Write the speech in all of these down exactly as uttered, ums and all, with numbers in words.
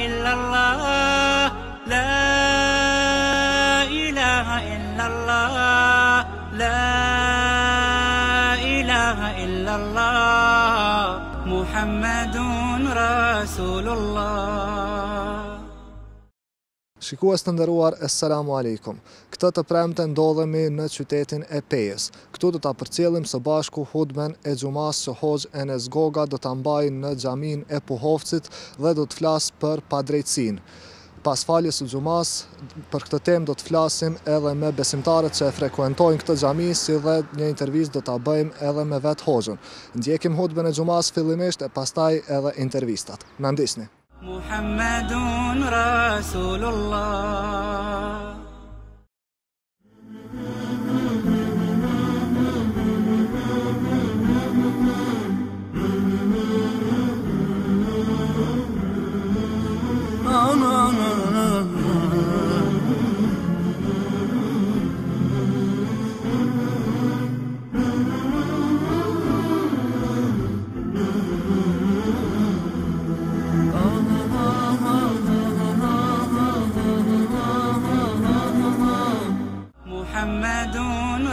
illallah, la ilaha illallah, la ilaha illallah, Muhammadun Rasulullah. Shikues të nderuar, assalamu alaikum. Këtë të premte ndodhemi në qytetin e Pejës. Këtu do ta përcjellim së bashku hutben e xumas që Hoxh Enes Goga do ta mbajë në xhamin e Puhovcit dhe do të flas për padrejtësinë. Pas faljes së xumas, për këtë temë do të flasim edhe me besimtarët që e frekuentojnë këtë xhami, si dhe një intervistë do ta bëjmë edhe me vet Hoxhën. Ndjekim hutben e xumas fillimisht e pastaj edhe intervistat. Na ndiqni. Muhammadun Rasulullah. Muhammadun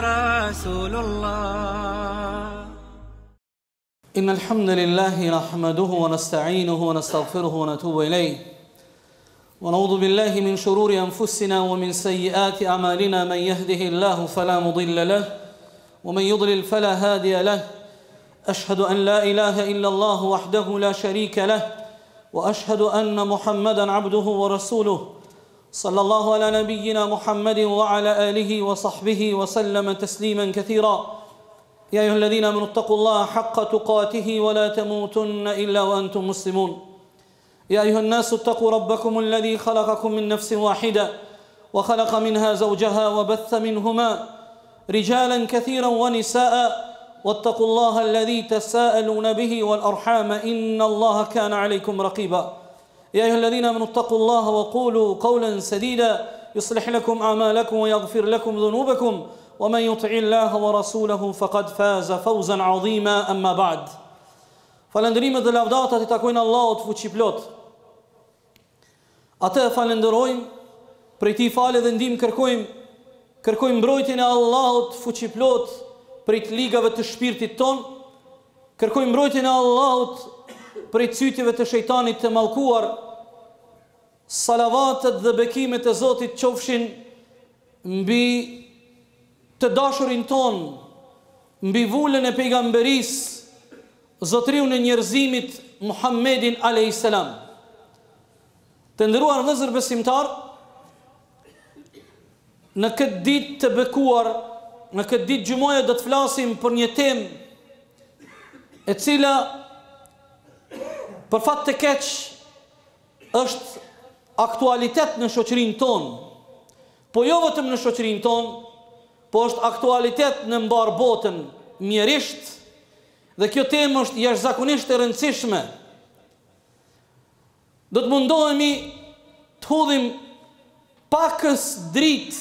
Rasulullah. إن الحمد لله نحمده ونستعينه ونستغفره ونتوب إليه ونعوذ بالله من شرور أنفسنا ومن سيئات أعمالنا من يهده الله فلا مضل له ومن يضلل فلا هادي له أشهد أن لا إله إلا الله وحده لا شريك له وأشهد أن محمدا عبده ورسوله صلى الله على نبينا محمد وعلى آله وصحبه وسلم تسليما كثيرا يا أيها الذين آمنوا اتقوا الله حق تقاته ولا تموتن إلا وأنتم مسلمون يا أيها الناس اتقوا ربكم الذي خلقكم من نفس واحدة وخلق منها زوجها وبث منهما رجالا كثيرا ونساء واتقوا الله الذي تساءلون به والأرحام إن الله كان عليكم رقيبا يا أيها الذين آمنوا اتقوا الله وقولوا قولا سديدا يصلح لكم أعمالكم ويغفر لكم ذنوبكم ومن يطع الله ورسوله فقد فاز فوزا عظيما أما بعد. Falënderimet dhe lavdatat I takojnë Allahut fuqiplot. Atë e falenderojmë, prej Tij falë dhe ndihmë kërkojmë, kërkojmë mbrojtjen e Allahut fuqiplot prej të ligave të shpirtit ton, kërkojmë mbrojtjen e Allahut prej cytjeve të shejtanit të mallkuar. Salavatet dhe bekimet e Zotit qofshin mbi të dashurin ton, mbi vullën e pejgamberisë, zotriun e njerëzimit Muhammedin alayhis salam. Të nderuar vëllezër besimtar, në këtë ditë të bekuar, në këtë ditë gjumoje do të flasim për një temë e cila për fat të keq është aktualitet në shoqërinë tonë, po jo vetëm në shoqërinë tonë, po është aktualitet në mbar botën mjerisht, dhe kjo temë është jashtëzakonisht e rëndësishme. Do të mundohemi të hodhim pakës dritë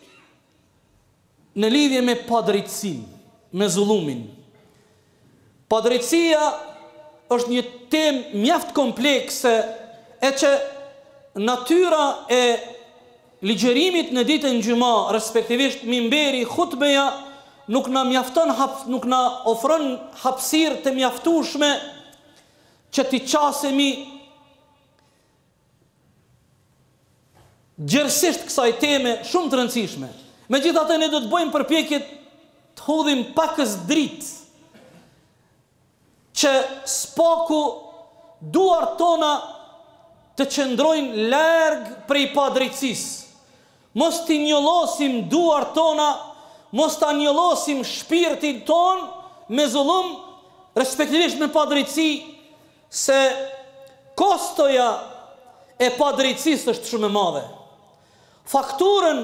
në lidhje me padrejtësinë, me zullumin. Padrejtësia është një temë mjaft komplekse e që natyra e ligjerimit në ditën gjuma, respektivisht mimberi, khutbeja, nuk na mjafton, nuk na ofron hapësirë të mjaftueshme që t'i qasemi gjërësisht kësaj teme shumë të rëndësishme. Megjithatë ne do të bëjmë përpjekje të hodhim pakës dritë që spaku duart tona të qëndrojnë larg prej padrejtësisë. Mos t'i njollosim duart tona, mos t'a njollosim shpirtin ton me zullum, respektivisht me padrejtësi, se kostoja e padrejtësisë është shumë e madhe. Fakturën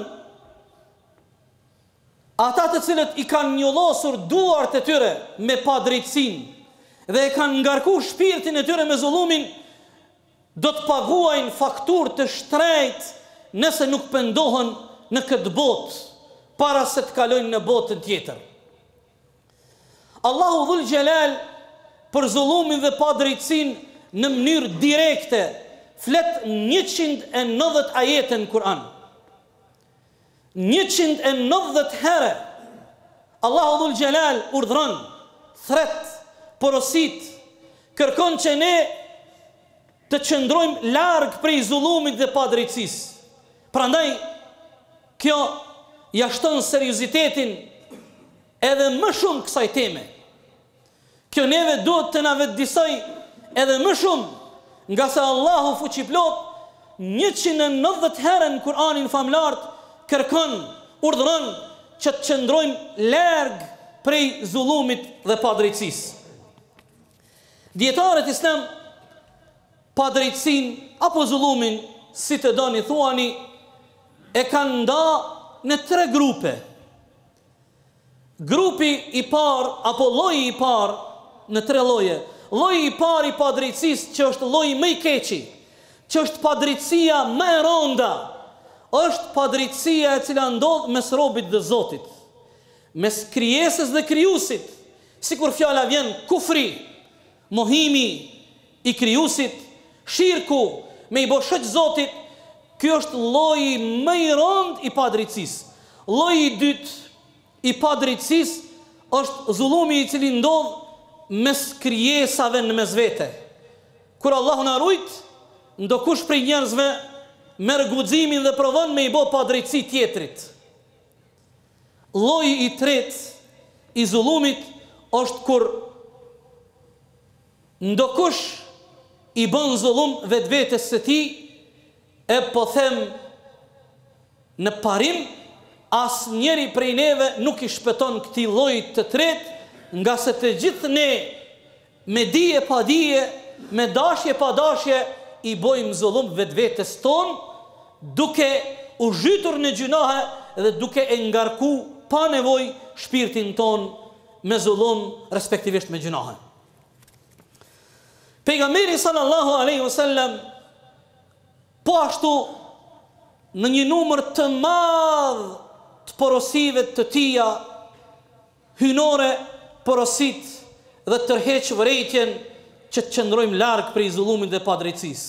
ata të cilët I kanë njollosur duart e tyre me padrejtësinë dhe e kanë ngarku shpirtin e tyre me zullumin, do të paguajnë fakturë të shtrejtë nëse nuk pendohen në këtë botë, para se të kalojnë në botën tjetër. Allahu Dhul Gjelal për zullumin dhe padrejtësinë në mënyrë direkte flet njëqind e nëdhjet ajete në Kur'an. njëqind e nëdhjet herë Allahu Dhul Gjelal urdhron, thret, porosit, kërkon që ne të qëndrojmë larg prej zullumit dhe padrejtësisë. Prandaj kjo ja shton seriozitetin edhe më shumë kësaj teme. Kjo neve duhet të na vetëdijsoj edhe më shumë, nga se Allahu fuqiplot njëqind e nëdhjet herë në Kur'anin famlar kërkon, urdhëron që të qëndrojmë larg prej zullumit dhe padrejtësisë. Dietarët islam padrejtësinë apo zullumin, si të doni thuani, e kanë nda në tre grupe. Grupi i parë apo lloji i parë në tre lloje. Lloji i parë i padrejtësisë, që është lloji më i keqi, që është padrejtësia më e rënda, është padrejtësia e cila ndodh mes robit dhe Zotit, mes krijesës dhe krijuesit, sikur fjala vjen kufri, mohimi i krijuesit, shirku me i bë shoq Zotit. Ky është lloji më i rënd i padrejtësisë. Lloji i dytë i padrejtësisë është zullumi i cili ndodh mes krijesave në mes vete. Kur Allahu na rujt, ndokush prej njerëzve merr guximin dhe provon me i bë padrejtësi tjetrit. Lloji i tretë i zullumit është kur ndokush i bën zullum vetvetes së tij, e po them në parim, as njeri prej neve nuk i shpëton këtij lloji të tretë, nga se të gjithë ne me dije pa dije, me dashje pa dashje i bojmë zullum vetvetes ton, duke u zhytur në gjunahe dhe duke e ngarku pa nevojë shpirtin ton me zullum, respektivisht me gjunahe. Pejgamberi sallallahu alaihi wasallam po ashtu në një numër të madh të porosive të tija hynore, porosit dhe tërheq vërejtjen që të qëndrojmë larg prej zullumit dhe padrejtësisë.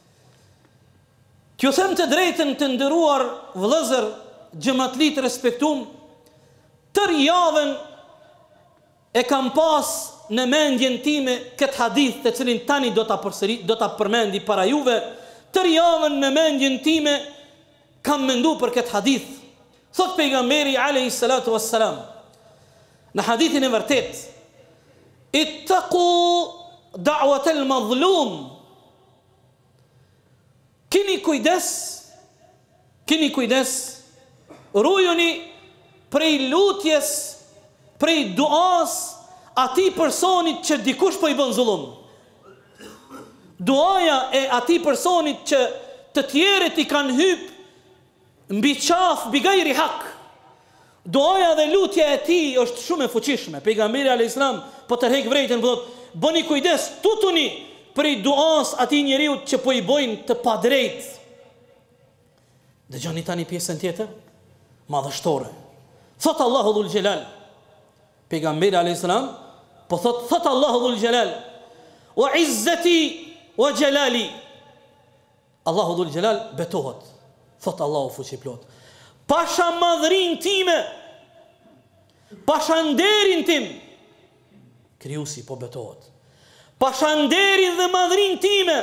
T'ju them të drejtën, të nderuar vëllezër, xhamatlit respektum, tër javën e kam pas në mendjen time këtë hadith të cilin tani do ta përsëri, do ta përmendi para juve. Tër javën në mendjen time kam mendu për këtë hadith. Thot pejgamberi alayhi salatu wassalam në hadithin e vërtet: ittaqu da'wat al-mazlum. Kini kujdes, kini kujdes, rujuni prej lutjes, prej duas atij personit që dikush po i bën zullum. Duaja e atij personit që të tjerët i kanë hyp mbi qaf bigajri hak. Duaja dhe lutja e tij është shumë e fuqishme. Pejgamberi alayhis salam po tërheq vërejtën, po thotë: bëni kujdes, tutuni prej duas atij njeriu që po i bojnë të padrejt. Dëgjoni tani pjesën tjetër, madhështore. Thot Allahu Dhul Gjelal, pejgamberi alayhis salam po thot thot Allahu Dhul Gjelal: wa izzati wa jalali. Allahu Dhul Gjelal betohet, thot Allahu fuqiplot: pasha madhrin time, pasha nderin tim. Krijuesi po betohet: pasha nderin dhe madhrin time,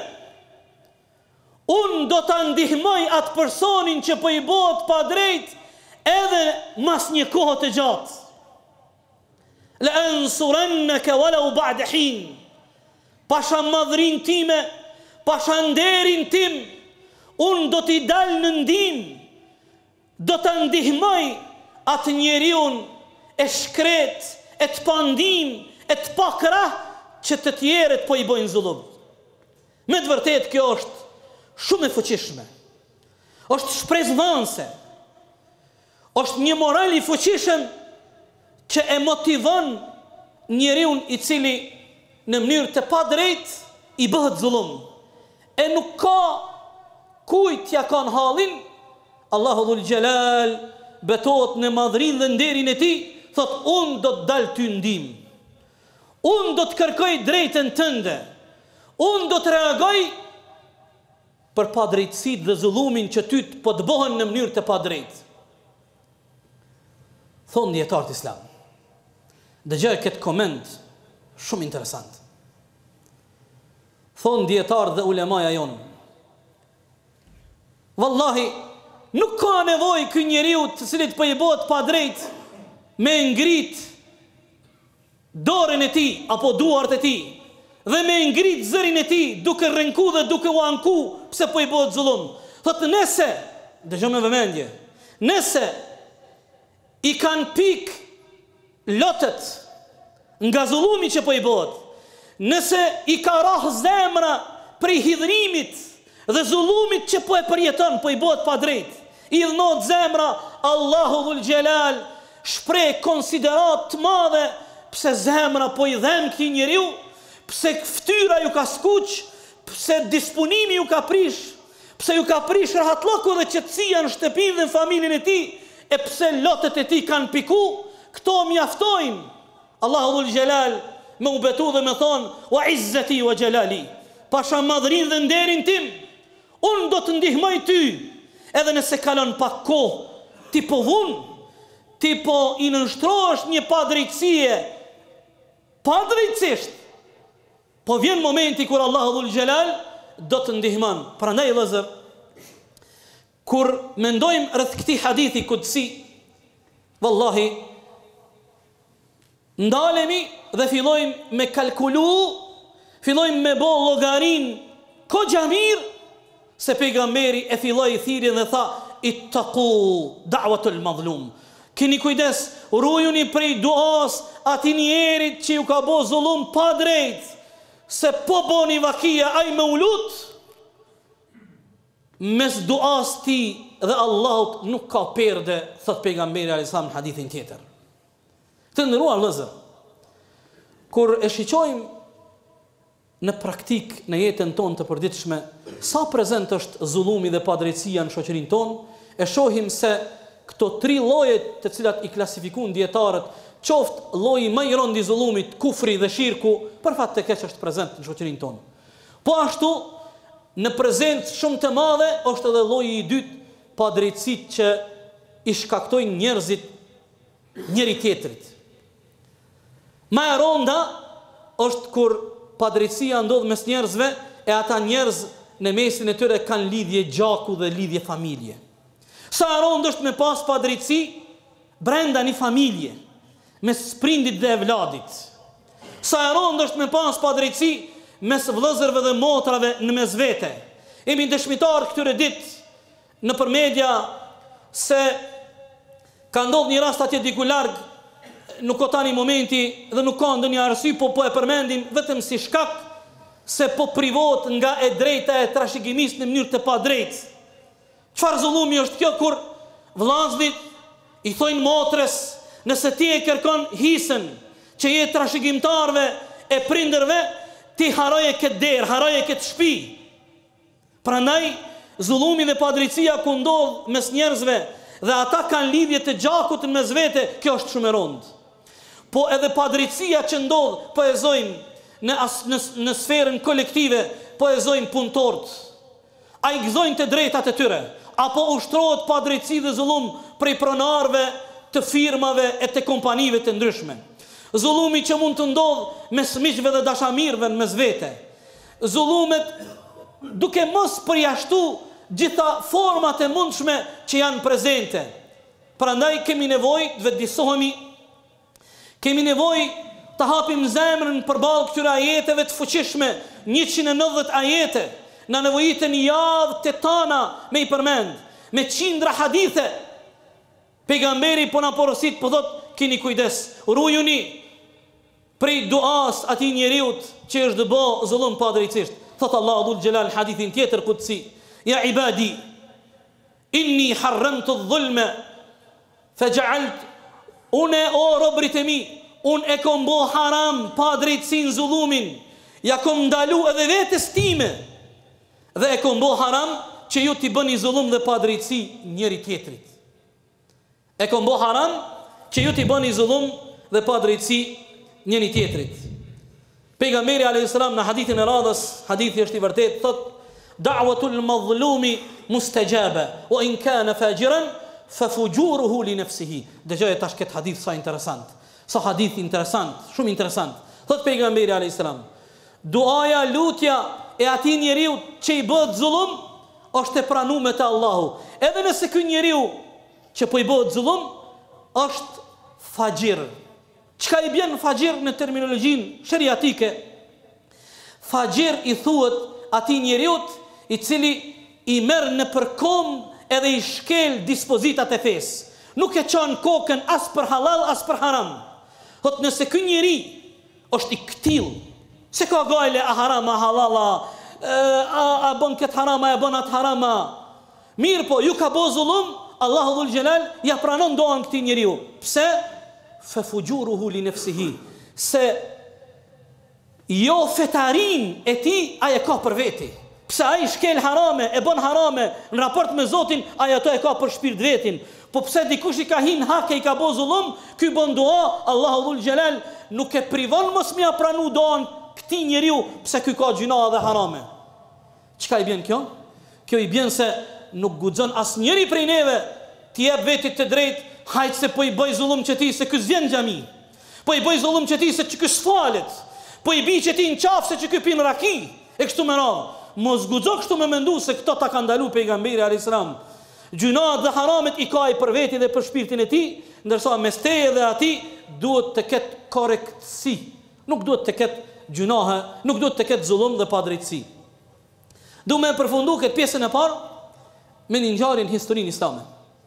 unë do të ndihmoj atë personin që po i bëhet pa drejt edhe mas një kohë të gjatë. La ansurannaka walau ba'da hin. Pasha madhrin time, pasha nderin tim, unë do t'i dal në ndim, do të ndihmoj atë njeriun e shkret, e të pandim, e të pakrah që të tjerët po i bojnë zullum. Me të vërtet kjo është shumë e fuqishme, është shpresdhënëse, është një moral i fuqishëm që e motivon njeriun i cili në mënyrë të padrejt i bëhet zullum. E nuk ka kujt ja kanë hallin. Allahu Dhul Gjelal betohet në madhrin dhe nderin e tij, thot: unë do të dal ty ndim, unë do të kërkoj drejtën tënde, unë do të reagoj për padrejtësitë dhe zullumin që ty po të bëhen në mënyrë të padrejtë. Thonë dietarët islam. Dëgjoj këtë koment shumë interesant. Thonë dietarët dhe ulemaja jonë. Wallahi, nuk ka nevojë ky njeriu të cilit po i bëhet padrejt me ngrit dorën e tij apo duart e tij dhe me ngrit zërin e tij duke rrënku dhe duke u anku pse po i bëhet zullum. Thotë nëse, dëgjoj me vëmendje, nëse i kanë pik lotët nga zullumi që po i bëhet, nëse i ka rrah zemra prej hidhrimit dhe zullumit që po e përjeton, po i bëhet pa drejt, i dhënohet zemra, Allahu dhul Gjelal shpreh konsiderat të madhe pse zemra po i dhem këtij njeriu, pse fytyra ju ka skuq, pse disponimi ju ka prish, pse ju ka prish rahatllëku dhe qetësia në shtëpinë dhe në familjen e tij, e pse lotët e tij kanë piku, këto mjaftojnë. Allahu dhul Gjelal me u betu dhe me thonë, wa izzati wa gjelali, pasha madhrin dhe nderin tim, unë do të ndihmoj ty, edhe nëse kalon pak kohë, ti po vun, ti po i nënshtrohesh një padrejtësie, padrejtësisht, po vjen momenti kur Allahu dhul Gjelal do të ndihmon. Prandaj vëllezër, kur mendojmë rreth këtij hadithi kudsi, vallahi ndalemi dhe fillojmë me kalkulu, fillojmë me bë llogarin kogja mirë, se pejgamberi e filloi thirrjen dhe tha ittaqu da'watul madhlum. Keni kujdes, rujuni prej duas atij njerit që ju ka bë zullum pa drejt, se po boni vakia ai me ulut, mes duas ti dhe Allahut nuk ka perde, thot pejgamberi alayhis salam në hadithin tjetër. Të nderuar vëllezër, kur e shiqojmë në praktik në jetën tonë të përditshme, sa prezent është zullumi dhe padrejtësia në shoqërinë tonë, e shohim se këto tri lloje të cilat i klasifikojnë dietarët, qoftë lloji më i rënd i zullumit, kufri dhe shirku, për fat të keq është prezent në shoqërinë tonë. Po ashtu, në prezencë shumë të madhe është edhe lloji i dytë, padrejtësitë që i shkaktojnë njerëzit njëri tjetrit. Më e rënda është kur padrejtësia ndodh mes njerëzve e ata njerëz në mesin e tyre kanë lidhje gjaku dhe lidhje familje. Sa e rëndë është me pas padrejtësi brenda një familje, mes prindit dhe evladit. Sa e rëndë është me pas padrejtësi mes vëllezërve dhe motrave në mes vete. Jemi dëshmitar këtyre ditë në për media se ka ndodhur një rast atje diku larg, nuk ka tani momenti dhe nuk ka ndonjë arsye, po po e përmendim vetëm si shkak se po privohet nga e drejta e trashëgimisë në mënyrë të padrejtë. Çfarë zullumi është kjo kur vëllezërit i thojnë motres, nëse ti e kërkon hisën që je trashëgimtarve e prindërve, ti haroje këtë derë, haroje këtë shtëpi. Prandaj zullumi dhe padrejtësia ku ndodh mes njerëzve dhe ata kanë lidhje të gjakut në mes vete, kjo është shumë e rëndë. Po edhe padrejtësia që ndodh, po e zojmë në, në, në sferën kolektive, po e zojmë punëtorët. A i gëzojnë të drejtat e tyre, apo ushtrohet padrejtësi dhe zullum prej pronarve të firmave e të kompanive të ndryshme. Zullumi që mund të ndodh mes miqve dhe dashamirëve në mes vete. Zullumet duke mos përjashtu gjitha format e mundshme që janë prezente. Prandaj kemi nevojë të vetëdijsohemi, kemi nevojë të hapim zemrën përballë këtyre ajeteve të fuqishme, njëqind e nëntëdhjetë ajete, na nevojiten javë të tana me i përmend, me qindra hadithe. Pejgamberi po na porosit, po thot, keni kujdes, rujuni prej duas atij njeriut që është bë zullum padrejtisht. Thot Allahu dhul Gjelal hadithin tjetër kutsi, ja ibadi, inni harramtu dhulme, fejalt, une o robrit e mi, unë e kom bo haram padrejtsin zullumin, ja kom ndalu edhe vetës time, dhe e kom bo haram që ju t'i bëni zullum dhe padrejtsi njëri tjetrit. E kom bo haram që ju t'i bëni zullum dhe padrejtsi njëri tjetrit. Pejgamberi alayhis salam në hadithin e radhës, hadithi është i vërtet, thot da'watul madhlumi mustajaba, wa in kana fajiran fa fujuruhu li nafsihi. Dëgjoj tash këtë hadith sa interesant. Sa hadith interesant, shumë interesant. Thot pejgamberi alayhis salam, duaja, lutja e atij njeriu që i bëhet zullum është e pranuar te Allahu. Edhe nëse ky njeriu që po i bëhet zullum është fajir. Çka i bën fajir në terminologjinë sheriatike? Fajir i thuhet atij njeriu i cili i merr në përkom edhe i shkel dispozitat e fesë. Nuk e çon kokën as për halal as për haram. Thot nëse ky njeri është i ktill, se ka gajle a harama, a halala, a, a bën këtë harama, a bën atë harama. Mirë po, ju ka bo zullum, Allahu dhul Gjelal ja pranon doan këtij njeriu. Pse? Fa fujuruhu li nafsihi. Se jo fetarin e tij ai e ka për veti. Pse ai shkel harame, e bën harame në raport me Zotin, ai ato e ka për shpirt vetin. Po pse dikush i ka hin hake, i ka bo zullum, ky bën dua, Allahu dhul Gjelal nuk e privon mos mja pranu doan këtij njeriu, pse ky ka gjuna dhe harame. Çka i bën kjo? Kjo i bën se nuk guxon asnjëri prej neve t'i jep vetit të drejtë, hajt se po i bëj zullum që ti se ky s'vjen në xhami. Po i bëj zullum që ti se ky s'falet. Po i bi që ti në qafë se që ky pin raki. E kështu me radhë. Mos guxo kështu me mendu se këto ta ka ndalu pejgamberi alayhis salam. Gjunat dhe haramet i ka i për veti dhe për shpirtin e tij, ndërsa mes teje dhe atij duhet të ketë korrektësi. Nuk duhet të ketë gjunahe, nuk duhet të ketë zullum dhe padrejtësi. Du me përfundu këtë pjesën e parë me një ngjarje në historinë islame.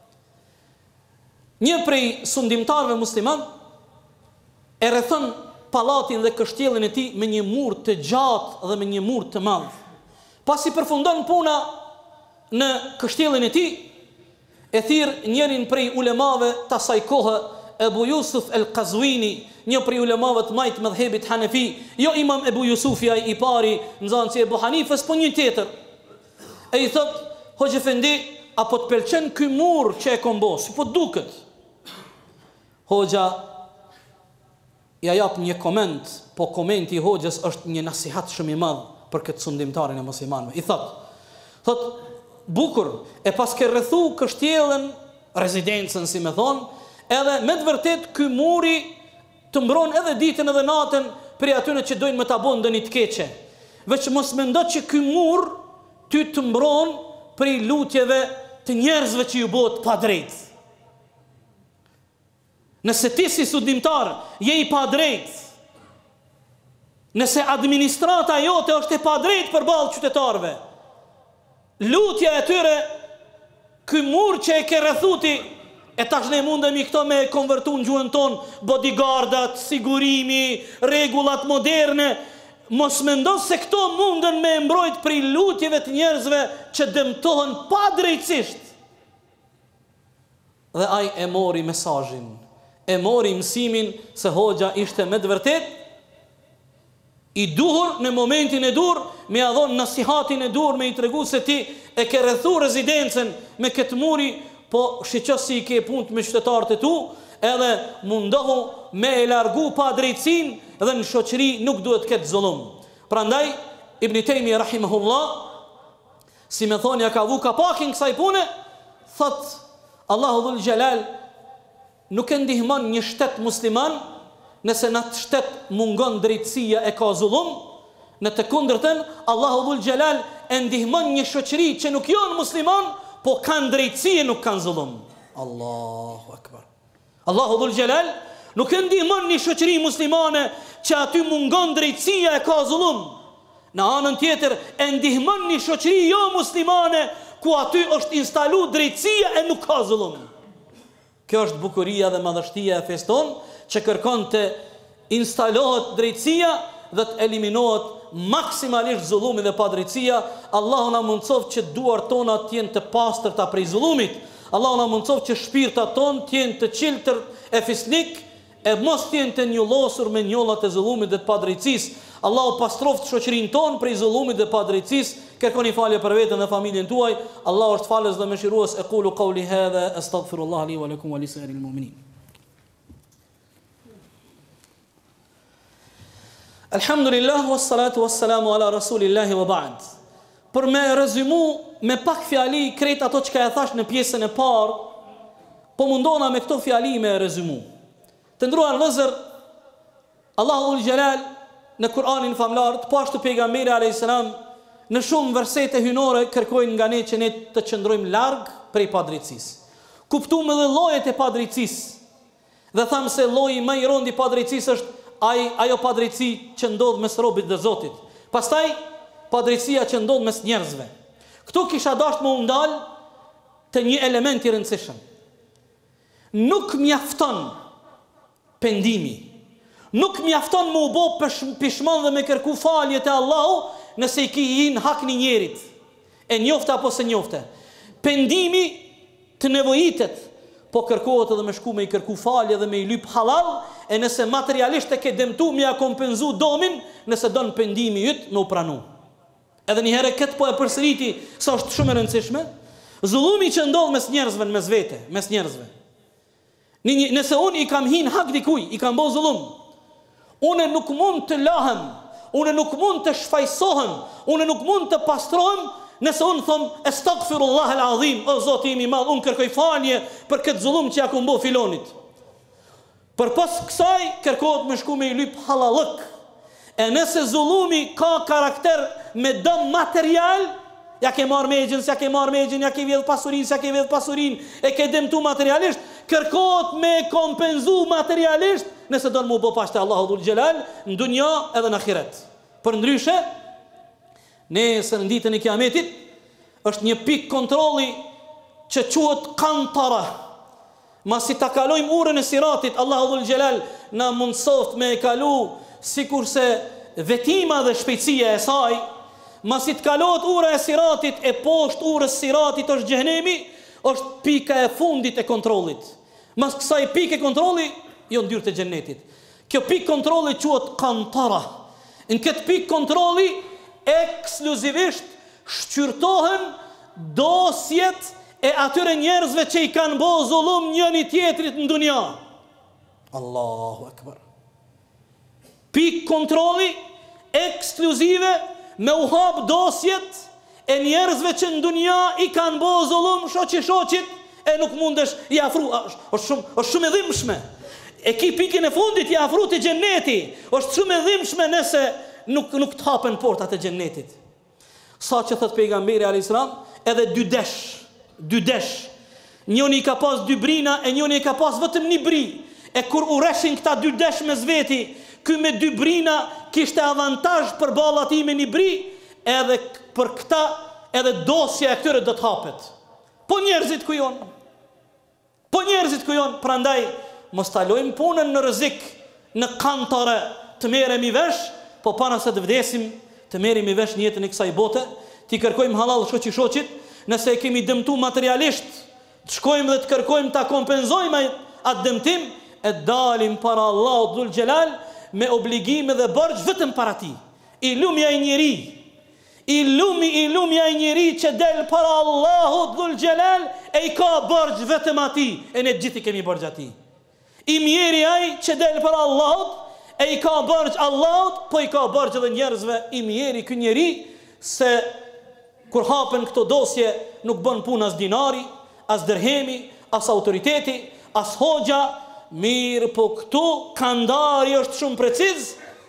Një prej sundimtarëve musliman e rrethon pallatin dhe kështjellin e tij me një mur të gjatë dhe me një mur të madh. Pasi përfundon puna në kështjellin e tij, e thirr njërin prej ulemave të asaj kohe, Ebu Jusuf el-Qazwini, një prej ulemave të majtë mëdhebit Hanefi, jo imam Ebu Jusufja i pari, nxënësi Ebu Hanifës, po një tjetër. E i thot, Hoxha Efendi, apo të pëlqen ky mur që e kombo, si po duket? Hoxha ja jap një koment, po komenti i Hoxhës është një nasihat shumë i madh për këtë sundimtarin e muslimanëve. I thot, thot, bukur, e pas ke rrethu kështjellën, rezidencën si me thonë, edhe me të vërtet ky muri të mbron edhe ditën edhe natën për atyre që dojnë me ta bënë ndonjë të keqe. Veç mos mendo që ky mur ty të mbron për lutjeve të njerëzve që ju bëhet pa drejt. Nëse ti si sundimtar je i pa drejt, nëse administrata jote është e pa drejt përballë qytetarëve, lutja e tyre, ky mur që e ke rrethuti, e tash ne mundemi këto me konvertu në gjuhën tonë, bodyguardat, sigurimi, rregullat moderne, mos mendo se këto mundën me mbrojt prej lutjeve të njerëzve që dëmtohen pa drejtësisht. Dhe ai e mori mesazhin, e mori mësimin se Hoxha ishte me të vërtet i duhur në momentin e dur, me ia dhon nasihatin e dur, me i tregu se ti e ke rrethu rezidencën me këtë muri, po shiqos si i ke punë me qytetarët e tu, edhe mundohu me e largu pa drejtsin dhe në shoqëri nuk duhet këtë zullum. Prandaj, Ibn Taymi rahimahullah, si me thonë ja ka vu ka pakin kësaj pune, thot, Allahu dhul Gjelal nuk e ndihmon një shtet musliman nëse në të shtet mungon drejtësia e ka zullum, në të kundërtën, Allahu dhul Gjelal e ndihmon një shoqëri që nuk janë musliman, po kanë drejtësi e nuk kanë zullum. Allahu akbar. Allahu dhul Gjelal nuk e ndihmon një shoqëri muslimane që aty mungon drejtësia e ka zullum. Në anën tjetër e ndihmon një shoqëri jo muslimane ku aty është instalu drejtësia e nuk ka zullum. Kjo është bukuria dhe madhështia e feston që kërkon të instalohet drejtësia dhe të eliminohet maksimalisht zullumi dhe padrejtësia. Allahu na mundsof që duart tona të jenë të pastërta prej zullumit. Allahu na mundsof që shpirtat tonë të jenë të qiltër e fisnik, e mos të jenë të njollosur me njollat e zullumit dhe të padrejtësisë. Allahu pastroft shoqërinë tonë prej zullumit dhe padrejtësisë. Kërkoni falje për veten dhe familjen tuaj. Allahu është falës dhe mëshirues. Aqulu qawli hadha astaghfirullah li wa lakum wa lisa'iril mu'minin. Alhamdulillah, wassalatu wassalamu ala rasulillahi wa ba'd. për me rezimu me pak fjali krejt ato që ka e thash në pjesën e parë, po mundona me këto fjali me rezimu. Të ndruar vëzër, Allahu ul Gjelal në Kur'anin famlar, të pashtu pejgamberi alayhis salam në shumë versete hynore kërkojnë nga ne që ne të qëndrojmë larg prej padrejtësisë. Kuptuam edhe llojet e padrejtësisë dhe thamë se lloji më i rënd i padrejtësisë është ai ajo padrejtësi që ndodh mes robit dhe Zotit. Pastaj padrejtësia që ndodh mes njerëzve. Ktu kisha dashur më u ndal te një element i rëndësishëm. Nuk mjafton pendimi. Nuk mjafton më u bë pishmon dhe me kërku falje te Allahu nëse i ki hin hak një njerit. E njofte apo se njofte. Pendimi të nevojitet, po kërkohet edhe me shku me i kërku falje dhe me i lyp halal, e nëse materialisht e ke dëmtu me a kompenzu domin, nëse don pendimi yt me u pranu. Edhe një herë këtë po e përsëriti sa është shumë e rëndësishme, zullumi që ndodh mes njerëzve mes vete, mes njerëzve. Nëse unë i kam hin hak dikuj, i kam bo zullum, unë nuk mund të lahem, unë nuk mund të shfajsohem, unë nuk mund të pastrohem, nëse unë thom astaghfirullah al-azim, o Zoti im i madh, unë kërkoj falje për këtë zullum që ja kam bë filonit. Përpas kësaj kërkohet me shku me i lyp halallëk. E nëse zullumi ka karakter me dëm material, ja ke marrë megjën, ja ke marrë megjën, ja ke vjedh pasurinë, ja ke vjedh pasurinë, e ke dëmtu materialisht, kërkohet me kompenzu materialisht, nëse do në mu bë pashte Allahu dhul Gjelal, në dunja edhe në ahiret. Për ndryshe, nesër në ditën e kiametit, është një pik kontroli që quhet kantara. Masi ta kalojmë urën e siratit, Allahu dhul Gjelal na mundsoft me e kalu, sikurse vetima dhe shpejtësia e saj, masi të kalot ura e siratit, e poshtë urës siratit është xhenemi, është pika e fundit e kontrollit. Mas kësaj pike kontrolli, jo ndyrë të xhenetit. Kjo pik kontrolli quhet kantara. Në këtë pik kontrolli, ekskluzivisht shqyrtohen dosjet e atyre njerëzve që i kanë bo zullum njëri tjetrit në dunja. Allahu akbar. Pik kontrolli ekskluzive me u hap dosjet e njerëzve që në dunja i kanë bo zullum shoqi shoqit, e nuk mundesh i afru, është shumë, është shumë e dhimbshme. E ki pikën e fundit i afru të xheneti, është shumë e dhimbshme nëse nuk nuk të hapen portat e xhennetit. Sa që thot pejgamberi alayhis salam, edhe dy desh, dy desh. Njëri ka pas dy brina e njëri ka pas vetëm një bri. E kur u reshin këta dy desh mes veti, ky me dy brina kishte avantazh për ballat i me një bri, edhe për këta edhe dosja e këtyre do të hapet. Po njerëzit ku jon? Po njerëzit ku jon? Prandaj mos ta lojmë punën në rrezik, në kantare, të merremi vesh, po para se të vdesim, të merremi vesh në jetën e kësaj bote, ti kërkojmë halal shoqi shoqit, nëse e kemi dëmtu materialisht, të shkojmë dhe të kërkojmë ta kompenzojmë atë dëmtim, e dalim para Allahut dhul Gjelal me obligime dhe borxh vetëm para tij. I lumja i njeri, i lumi i lumja i njeri që del para Allahut dhul Gjelal, e i ka borxh vetëm atij, e ne gjithë kemi borxh atij. I mjeri ai që del para Allahut, e i ka borxh Allahut, po i ka borxh edhe njerëzve. I mjeri ky njeri se kur hapen këto dosje nuk bën punë as dinari, as dirhemi, as autoriteti, as hoxha, mirë po këtu kandari është shumë preciz,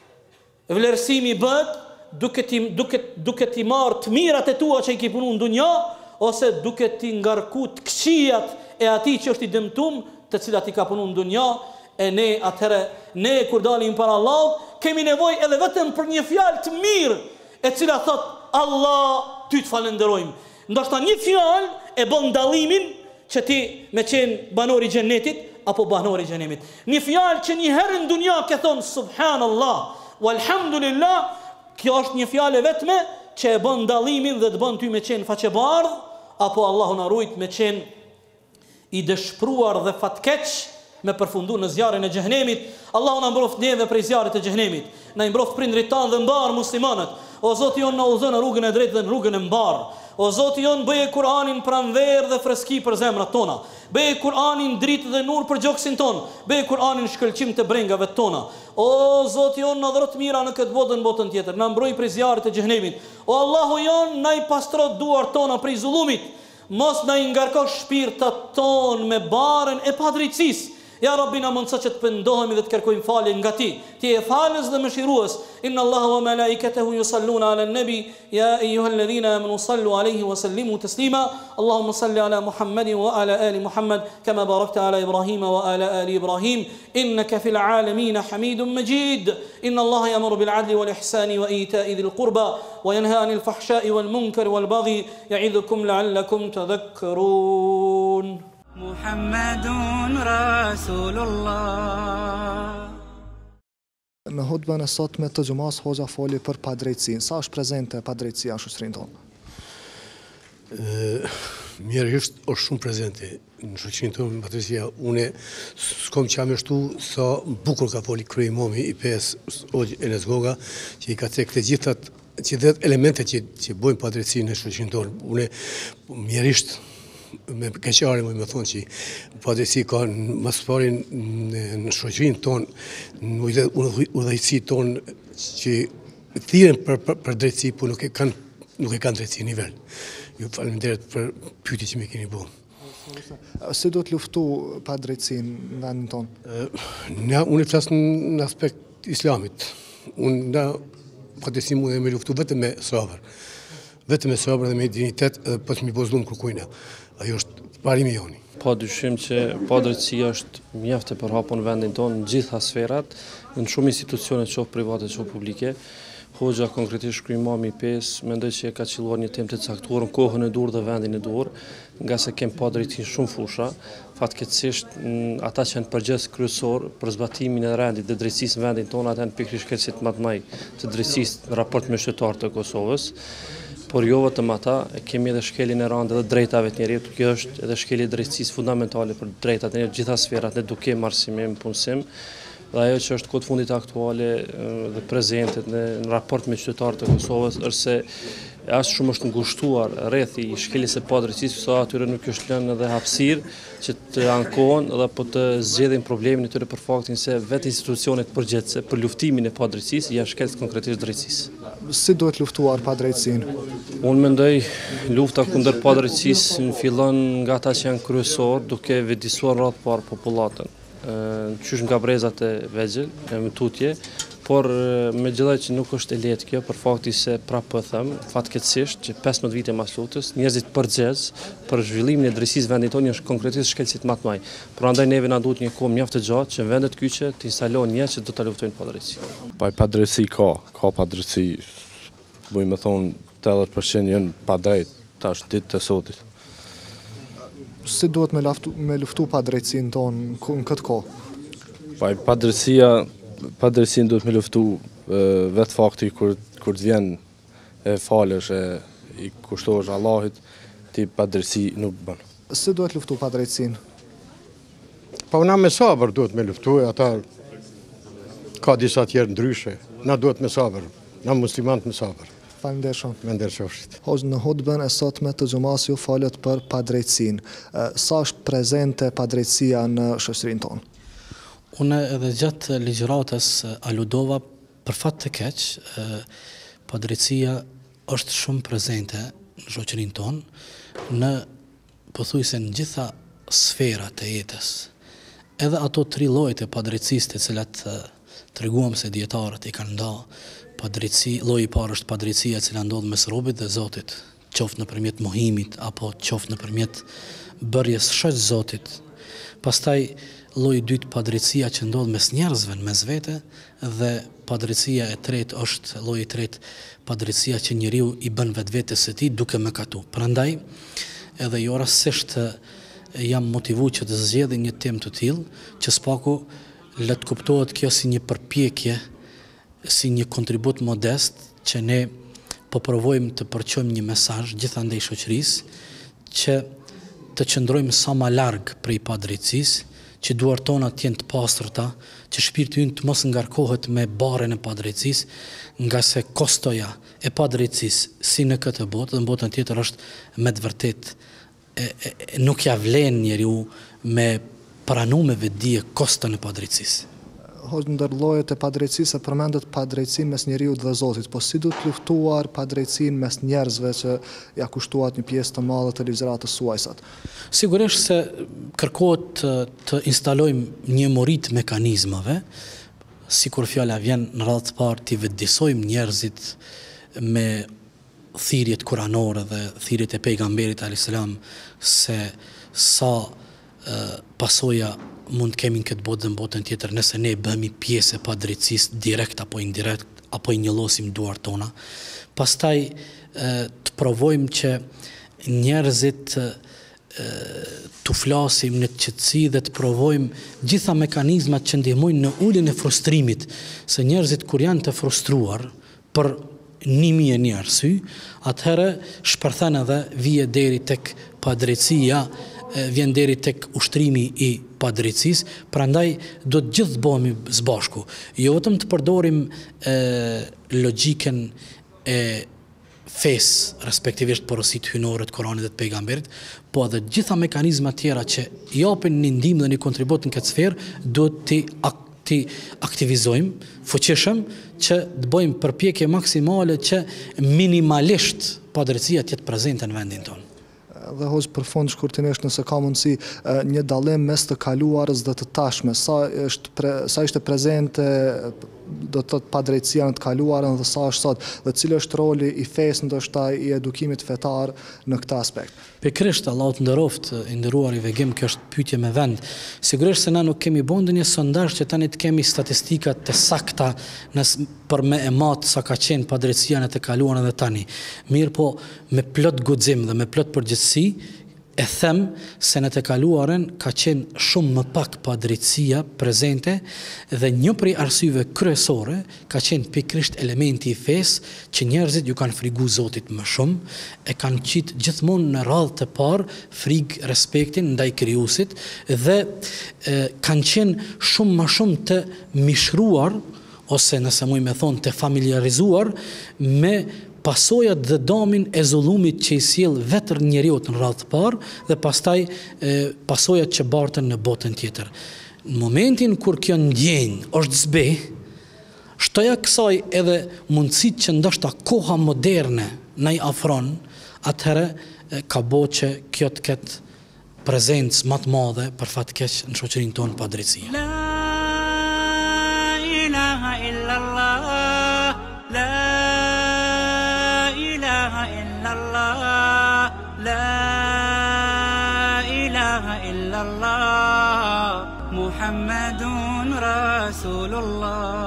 vlerësimi bëhet duke ti duke duke ti marr të mirat e tua që i ke punuar në dunja, ose duke ti ngarku të këqijat e atij që është i dëmtuar, të cilat i ka punuar në dunja. E ne atëherë, ne kur dalim para Allahut, kemi nevojë edhe vetëm për një fjalë të mirë, e cila thot Allah, ty të falenderojmë. Ndoshta një fjalë e bën dallimin që ti me qenë banori i xhenetit apo banori i xhenemit. Një fjalë që një herë në dunja ke thon subhanallah, walhamdulillah, kjo është një fjalë vetme që e bën dallimin dhe të bën ty me qenë faqebardh, apo Allahu na ruajt me qenë i dëshpruar dhe fatkeq, me përfundu në zjarrin e xhenemit. Allahu na mbroft neve prej zjarrit të xhenemit. Na mbroft prindrit tanë dhe mbar muslimanët. O Zoti jon, na udhëzon në rrugën e drejtë dhe në rrugën e mbar. O Zoti jon, bëje Kur'anin pranverë dhe freski për zemrat tona. Bëje Kur'anin dritë dhe nur për gjoksin ton. Bëje Kur'anin shkëlqim të brengave tona. O Zoti jon, na dhuro të mira në këtë botë, në botën tjetër. Na mbroj prej zjarrit të xhenemit. O Allahu jon, na i pastro duart tona prej zullumit. Mos na i ngarko shpirtat ton me barën e padrejtësisë. Ja Rabbi, na mundso që të pendohemi dhe të kërkojmë falje nga ti. Ti e falës dhe mëshirues. Inna Allaha wa malaikatahu yusalluna ala an-nabi ya ayyuhalladhina amanu sallu alayhi wa sallimu taslima. Allahumma salli ala Muhammadin wa ala ali Muhammad kama barakta ala Ibrahima wa ala ali Ibrahim innaka fil alamin Hamidum Majid. Inna Allaha ya'muru bil 'adli wal ihsani wa ita'i dhil qurba wa yanha 'anil fahsha'i wal munkari wal baghi ya'idhukum la'allakum tadhakkarun. Muhammadun Rasulullah. Në hutbën e sotme të xhumas hoxha foli për padrejtësinë. Sa është prezente padrejtësia në shoqërinë tonë? Mjerisht është shumë prezente në shoqërinë tonë padrejtësia. Unë s'kam çam shtu sa bukur ka foli kryemomi i P S Hoxh Enes Goga, që i ka thënë të gjithat që dhe elementet që që bojnë padrejtësinë në shoqërinë tonë. Unë mjerisht me keqare më më thonë që padrejtësi ka më së pari në shoqërinë tonë, në udhëheqësinë tonë që thirren për, për, për drejtësi, por nuk e kanë nuk e kanë drejtësi nivel. Ju faleminderit për pyetjen që më keni bërë. Si do të luftu padrejtësinë në vendin tonë? Ne unë flas në aspekt islamit. Unë na padrejtësi mund të më luftu vetëm me sabër. Vetëm me sabër dhe me dignitet, edhe pas mi bozullum kërkujna. Ajo është parimi joni. Pa dyshim që padrejtësia është mjaft e përhapur në vendin tonë në gjitha sferat, në shumë institucione qoftë private qoftë publike. Hoxha konkretisht kryemami i P S mendoj që e ka qelluar një temë të caktuar në kohën e dur dhe vendin e dur, nga se kem padrejti shumë fusha. Fatkeqësisht ata që janë përgjegjës kryesor për zbatimin e rendit dhe drejtësisë në vendin tonë, ata janë pikërisht kërcit më të mëdha të drejtësisë në raport me qytetarët e Kosovës. Por jo vetëm ata, kemi edhe shkeljen e rëndë dhe drejtave të njerëzit. Kjo është edhe shkelja e drejtësisë fundamentale për drejtat e njerëzit, gjitha sferat, në edukim, arsimim, punësim. Dhe ajo që është kohë fundit aktuale dhe prezente në raport me qytetarët e Kosovës është se as shumë është ngushtuar rreth i shkeljes së padrejtësisë, sa atyre nuk është lënë edhe hapësirë që të ankohen dhe po të zgjedhin problemin e tyre për faktin se vetë institucionet përgjithëse për luftimin e padrejtësisë janë shkelës konkretisht drejtësisë. Si duhet luftuar padrejtësinë? Unë mendoj lufta kundër padrejtësisë fillon nga ata që janë kryesor, duke vëdisuar rreth parë popullatën. Qysh nga brezat e vegjël, e më tutje, por megjithatë që nuk është e lehtë kjo për faktin se prapë po them, fatkeqësisht që pesëmbëdhjetë vite mas lutjes, njerëzit përgjegjës për zhvillimin e drejtësisë vendit tonë është konkretisht shkelësit më të mëdha. Prandaj neve na duhet një kohë mjaft të gjatë që në vendet kyçe të instalohen njerëz që do ta luftojnë padrejtësinë. Pa padrejtësi ka, ka padrejtësi. Bëj me thonë tetëdhjetë përqind janë padrejt tash ditë të sotit. Si duhet me luftu me luftu padrejtësinë tonë në këtë kohë? Pa padrejtësia Padrejtësinë duhet me luftu vetë fakti kur kur të vjen e falësh e i kushtohesh Allahit, ti padrejtësi nuk bën. Si duhet luftu padrejtësinë? Pa una me sabër duhet me luftu, ata ka disa tjerë ndryshe. Na duhet me sabër, na muslimanët me sabër. Faleminderit shumë. Me ndershofshit. Hoxh, në hutbën e sotme të xhumas ju falet për padrejtësinë. Sa është prezente padrejtësia në shoqërinë tonë? Unë edhe gjatë ligjëratës aludova për fat të keq, padrejtësia është shumë prezente në shoqërinë tonë, në pothuajse në gjitha sferat e jetës. Edhe ato tri llojet e padrejtësisë të cilat treguam se dietarët i kanë ndarë, padrejtësi, lloji i parë është padrejtësia e cila ndodh mes robit dhe Zotit, qoftë nëpërmjet mohimit apo qoftë nëpërmjet bërjes shoq Zotit. Pastaj lloji i dytë padrejtësia që ndodh mes njerëzve mes vete dhe padrejtësia e tretë është lloji i tretë padrejtësia që njeriu i bën vetvetes së tij duke mëkatu. Prandaj edhe jo rastësisht jam motivuar që të zgjedhë një temë të tillë që spaku le të kuptohet kjo si një përpjekje, si një kontribut modest që ne po provojmë të përçojmë një mesazh gjithandej shoqërisë që të qëndrojmë sa më larg prej padrejtësisë, që duart tona të jenë të pastërta, që shpirti ynë të mos ngarkohet me barren e padrejtësisë, nga se kostoja e padrejtësisë si në këtë botë dhe në botën tjetër është me të vërtetë e, e, e, nuk ja vlen njeriu me pranu me vetdije koston e padrejtësisë. Hoxh, ndër llojet e padrejtësisë përmendet padrejtësinë mes njeriut dhe Zotit, po si duhet luftuar padrejtësinë mes njerëzve që ja kushtuat një pjesë të madhe të livzëratës suajsat? Sigurisht se kërkohet të, të instalojmë një morit mekanizmave, sikur fjala vjen në radhë të parë të vetëdijsojmë njerëzit me thirrjet kuranore dhe thirrjet e pejgamberit alayhis salam se sa uh, pasoja mund të kemi në këtë botë dhe në botën tjetër nëse ne bëhemi pjesë e padrejtësisë direkt apo indirekt apo i njëllosim duart tona. Pastaj të provojmë që njerëzit të flasim në qetësi dhe të provojmë gjitha mekanizmat që ndihmojnë në uljen e frustrimit, se njerëzit kur janë të frustruar për një mijë e një arsye, atëherë shpërthen edhe vije deri tek padrejtësia, vjen deri tek ushtrimi i padrejtësisë, prandaj do të gjithë bëhemi së bashku. Jo vetëm të përdorim e, logjikën e fesë, respektivisht porositë hynore të Kuranit dhe të pejgamberit, po edhe gjitha mekanizma tjera që japin një ndihmë dhe një kontribut në këtë sferë, duhet të ti aktivizojmë fuqishëm që të bëjmë përpjekje maksimale që minimalisht padrejtësia të jetë prezente në vendin tonë. Dhe hoxh, për fund shkurtimisht, nëse ka mundësi një dallim mes të kaluarës dhe të tashme, sa është pre, sa ishte prezente do të thotë padrejtësia në të kaluarën dhe sa është sot, dhe cili është roli i fesë ndoshta i edukimit fetar në këtë aspekt? Pikërisht, Allahu të nderoft, i nderuar i vegim, kjo është pyetje me vend. Sigurisht se na nuk kemi bën ndonjë sondazh që tani të kemi statistikat të sakta nës, për me e matë sa ka qenë padrejtësia në të kaluarën dhe tani. Mirë po, me plot guxim dhe me plot përgjithësi, e them se në të kaluarën ka qenë shumë më pak padrejtësia prezente dhe një prej arsyeve kryesore ka qenë pikërisht elementi i fesë që njerëzit ju kanë frigu Zotit më shumë, e kanë qitë gjithmonë në radhë të parë frikë respektin ndaj krijuesit dhe e, kanë qenë shumë më shumë të mishruar ose nëse muj me thonë të familiarizuar me pasojat dhe damin e zullumit që i sjell vetër njeriu në radhë të parë dhe pastaj e, pasojat që bartën në botën tjetër. Në momentin kur kjo ndjenjë është zbe, shtoja kësaj edhe mundësit që ndoshta koha moderne na i afron, atëherë e, ka bo që kjo të ketë prezencë më të madhe për fat keq në shoqërinë tonë padrejtësia. La ilaha illallah, la ilaha illallah, la ilaha illallah, Muhammadun Rasulullah.